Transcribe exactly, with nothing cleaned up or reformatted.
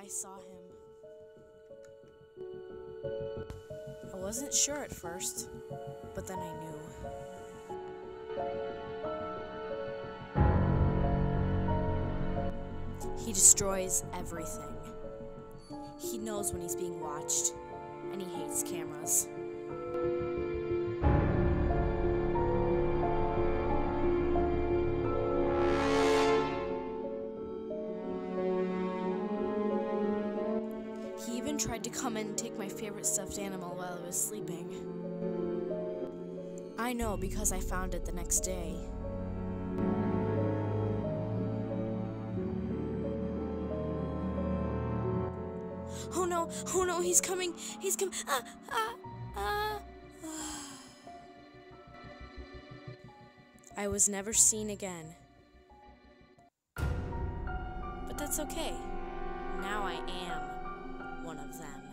I saw him. I wasn't sure at first, but then I knew. He destroys everything. He knows when he's being watched, and he hates cameras. He even tried to come in and take my favorite stuffed animal while I was sleeping. I know because I found it the next day. Oh no, oh no, he's coming, he's coming, ah, ah, ah. I was never seen again. But that's okay. Now I am one of them.